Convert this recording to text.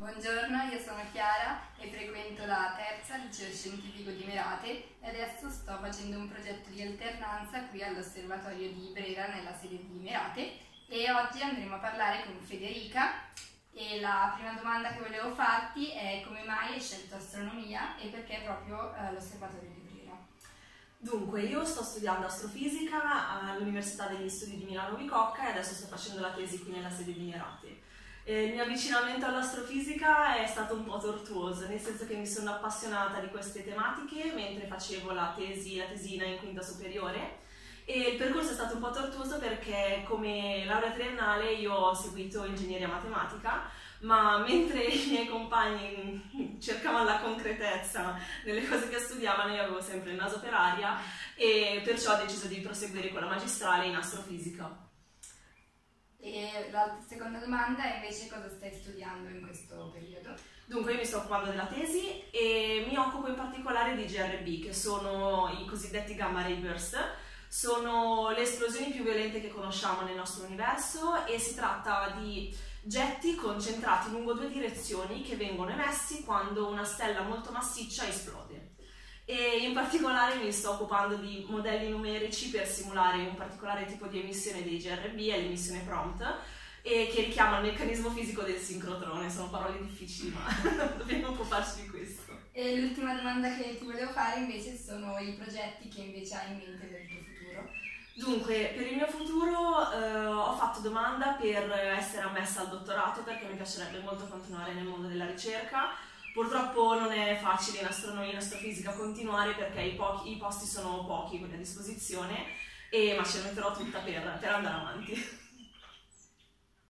Buongiorno, io sono Chiara e frequento la terza liceo scientifico di Merate e adesso sto facendo un progetto di alternanza qui all'Osservatorio di Brera nella sede di Merate e oggi andremo a parlare con Federica e la prima domanda che volevo farti è come mai hai scelto astronomia e perché proprio l'Osservatorio di Brera? Dunque, io sto studiando astrofisica all'Università degli Studi di Milano Bicocca e adesso sto facendo la tesi qui nella sede di Merate. Il mio avvicinamento all'astrofisica è stato un po' tortuoso, nel senso che mi sono appassionata di queste tematiche mentre facevo la tesina in quinta superiore e il percorso è stato un po' tortuoso perché come laurea triennale io ho seguito ingegneria matematica, ma mentre i miei compagni cercavano la concretezza nelle cose che studiavano io avevo sempre il naso per aria e perciò ho deciso di proseguire con la magistrale in astrofisica. E la seconda domanda è invece cosa stai studiando in questo periodo? Dunque io mi sto occupando della tesi e mi occupo in particolare di GRB, che sono i cosiddetti gamma ray burst. Sono le esplosioni più violente che conosciamo nel nostro universo e si tratta di getti concentrati lungo due direzioni che vengono emessi quando una stella molto massiccia esplode. E in particolare mi sto occupando di modelli numerici per simulare un particolare tipo di emissione dei GRB, è l'emissione prompt, e che richiama il meccanismo fisico del sincrotrone. Sono parole difficili, ma dobbiamo occuparci di questo. E l'ultima domanda che ti volevo fare invece sono i progetti che invece hai in mente per il tuo futuro. Dunque, per il mio futuro ho fatto domanda per essere ammessa al dottorato perché mi piacerebbe molto continuare nel mondo della ricerca. Purtroppo non è facile in astronomia e in astrofisica continuare perché i posti sono pochi, quelli a disposizione, ma ce la metterò tutta per andare avanti.